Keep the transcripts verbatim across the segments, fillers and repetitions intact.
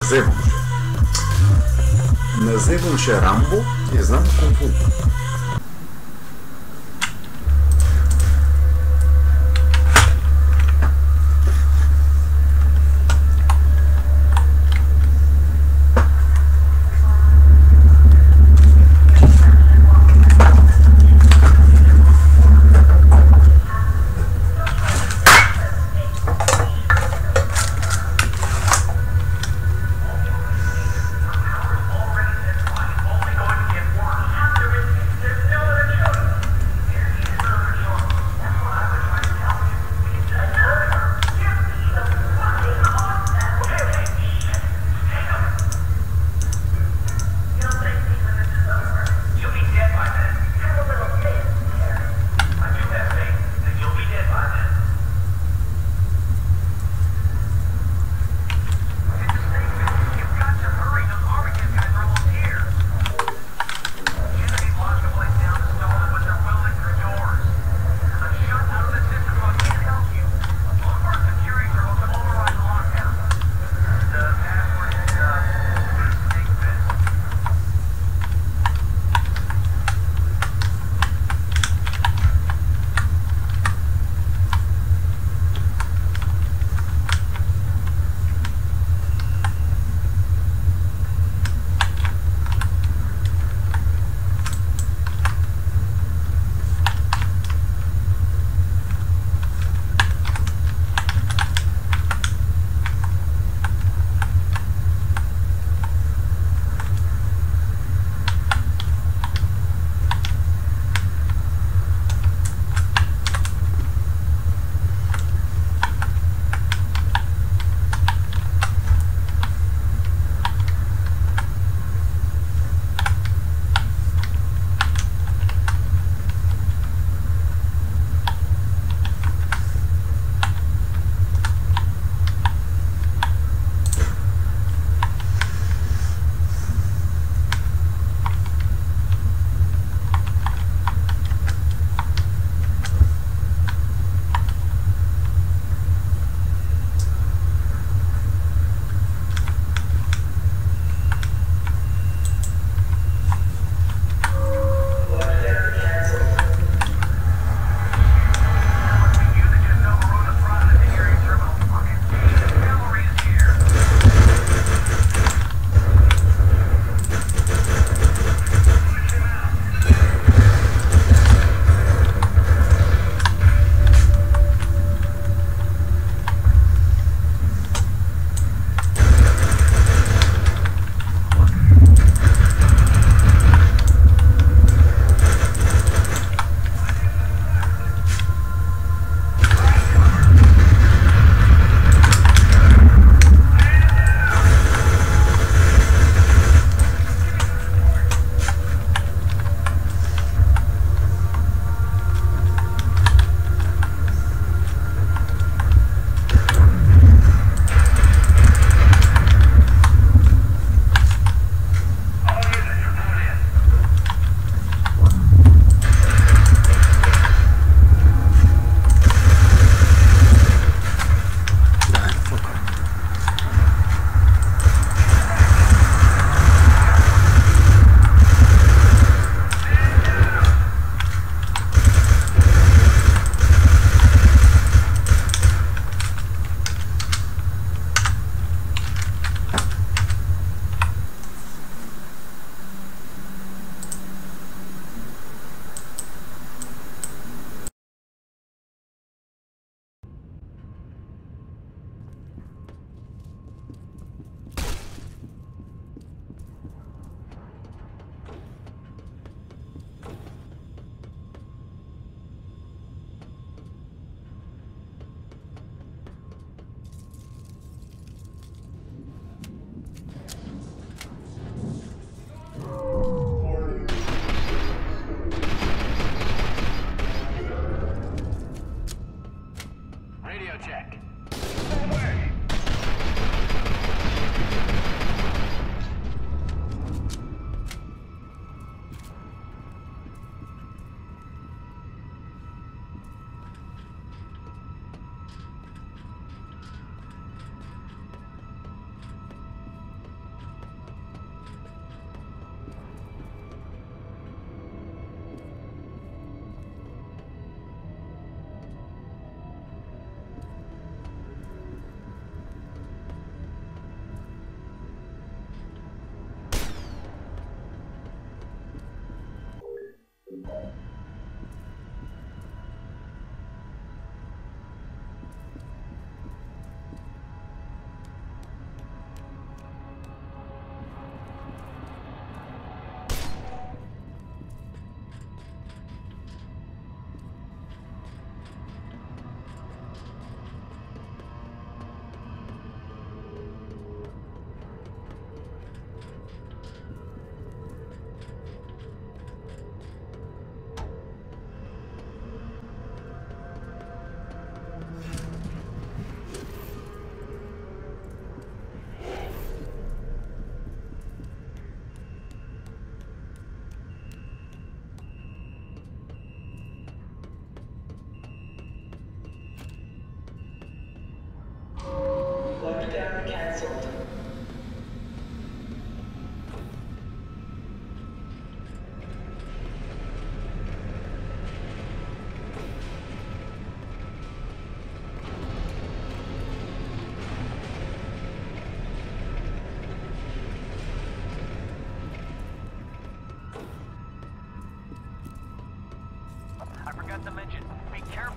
Називам. Називам ще Рамбо і знам кунг-фу.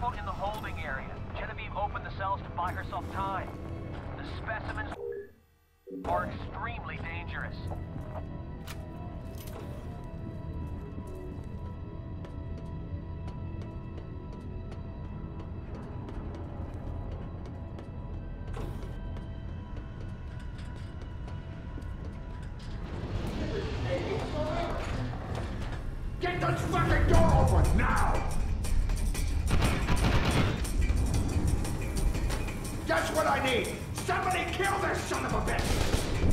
Assemble in the holding area. Genevieve opened the cells to buy herself time. The specimens are extremely dangerous. Get this fucking door open now! That's what I need! Somebody kill this son of a bitch!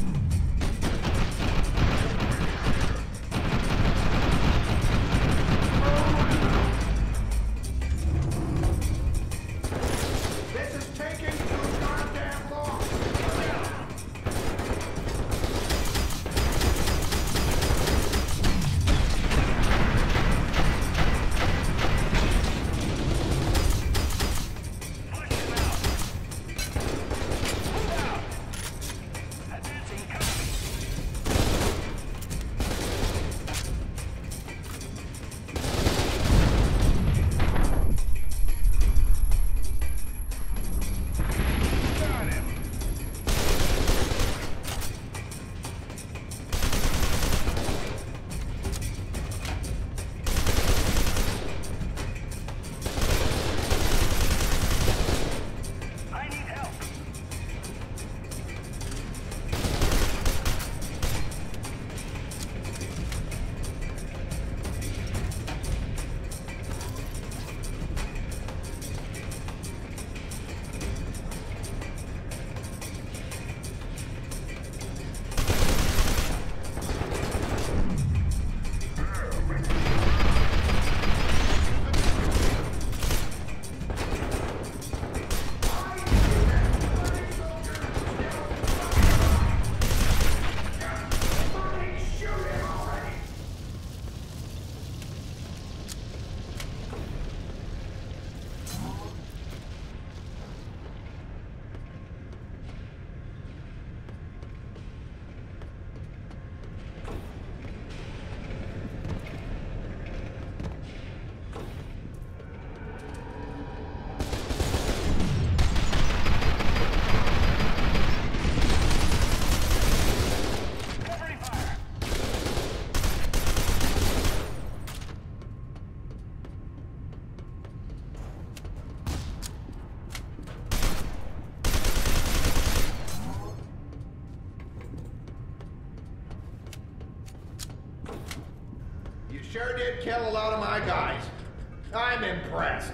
This is taking too goddamn long! Sure did kill a lot of my guys. I'm impressed.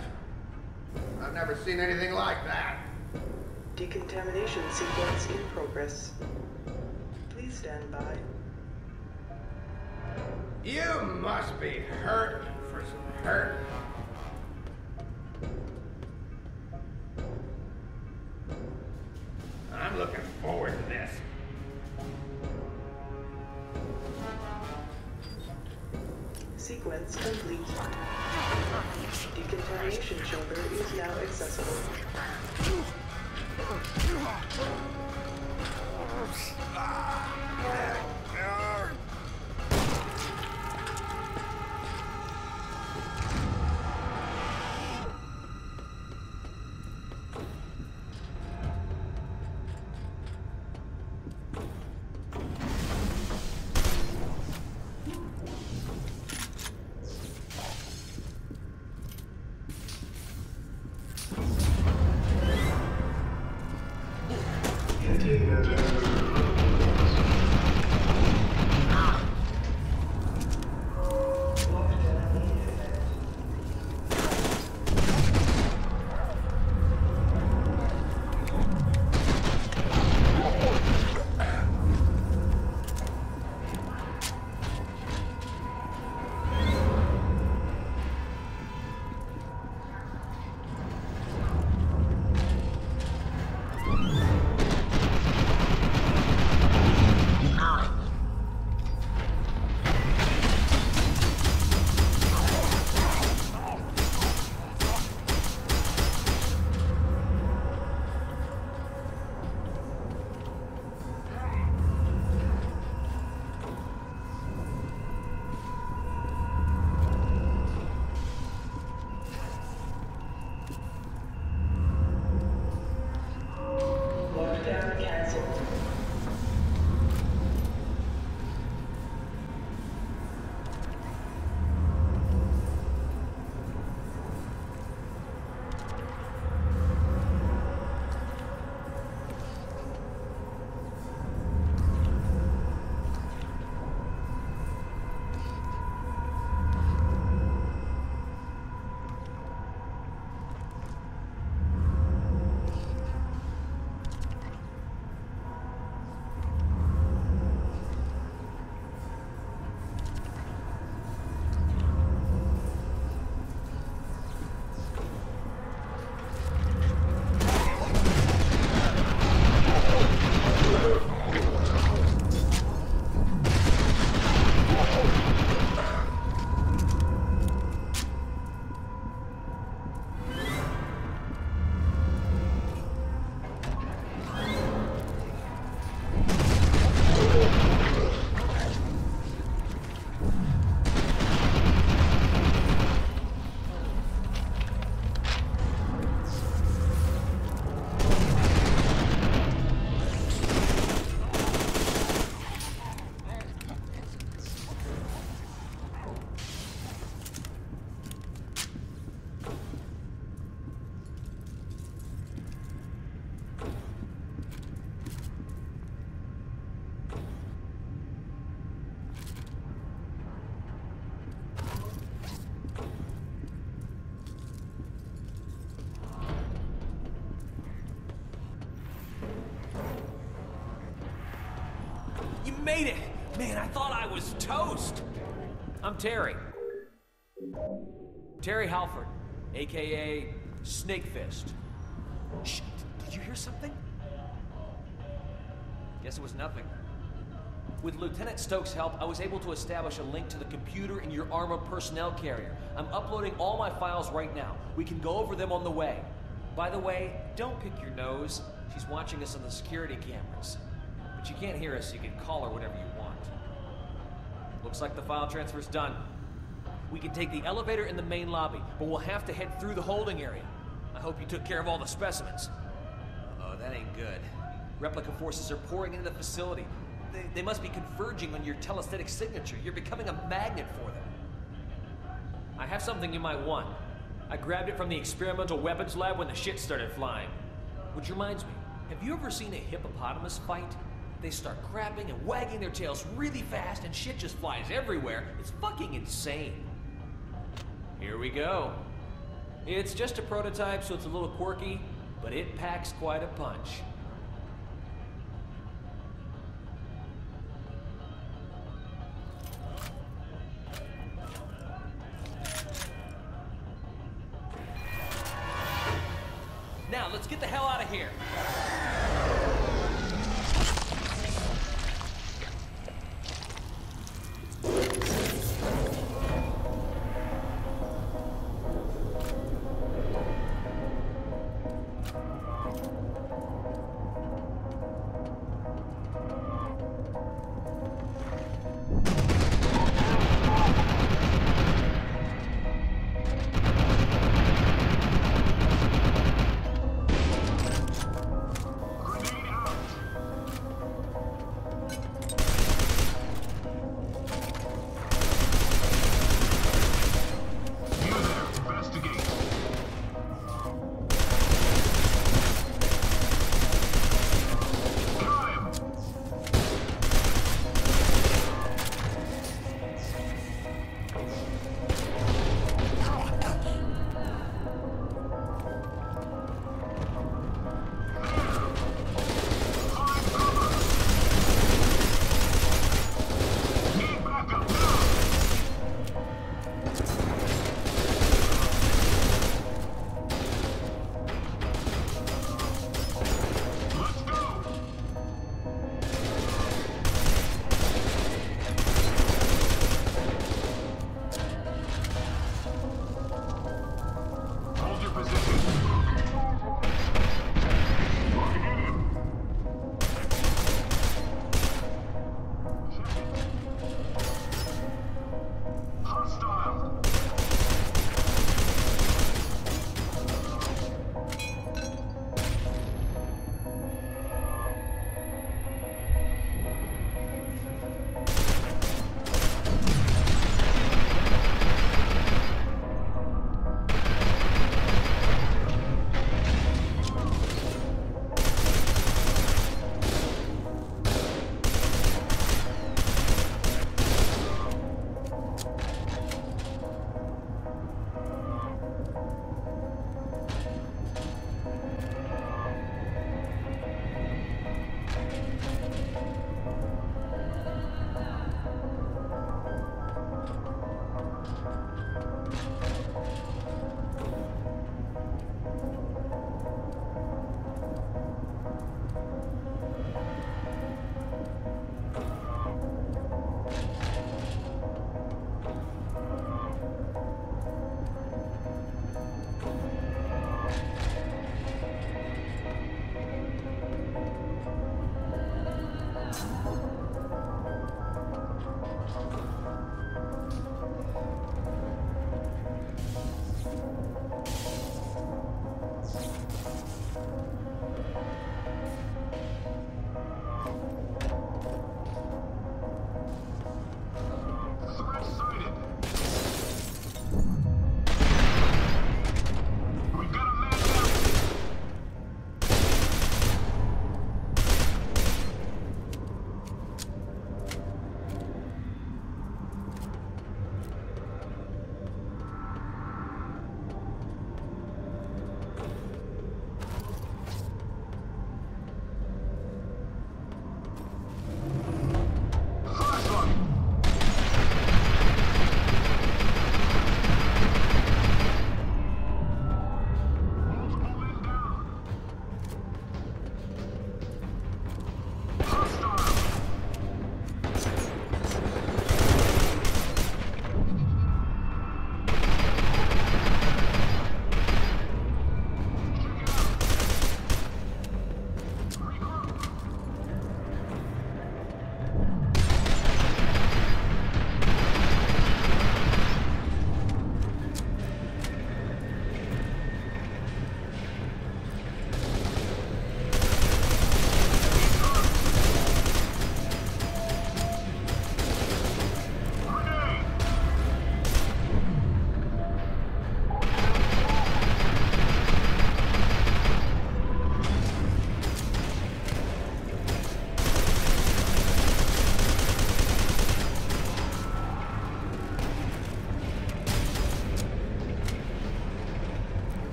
I've never seen anything like that. Decontamination sequence in progress. Please stand by. You must be hurt for some hurt. I'm looking forward to this. Sequence complete. Decontamination chamber is now accessible. Hitting You made it! Man, I thought I was toast! I'm Terry. Terry Halford, a k a. Snakefist. Shh, did you hear something? Guess it was nothing. With Lieutenant Stokes' help, I was able to establish a link to the computer in your armored personnel carrier. I'm uploading all my files right now. We can go over them on the way. By the way, don't pick your nose. She's watching us on the security cameras. But you can't hear us, so you can call her whatever you want. Looks like the file transfer's done. We can take the elevator in the main lobby, but we'll have to head through the holding area. I hope you took care of all the specimens. Uh-oh, that ain't good. Replica forces are pouring into the facility. They, they must be converging on your telesthetic signature. You're becoming a magnet for them. I have something you might want. I grabbed it from the experimental weapons lab when the shit started flying. Which reminds me, have you ever seen a hippopotamus fight? They start grabbing and wagging their tails really fast and shit just flies everywhere. It's fucking insane. Here we go. It's just a prototype, so it's a little quirky, but it packs quite a punch. Now, let's get the hell out of here.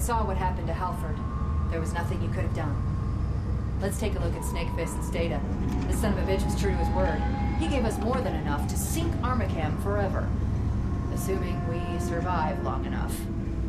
saw what happened to Halford. There was nothing you could have done. Let's take a look at Snakefist's data. This son of a bitch was true to his word. He gave us more than enough to sink Armacham forever. Assuming we survive long enough.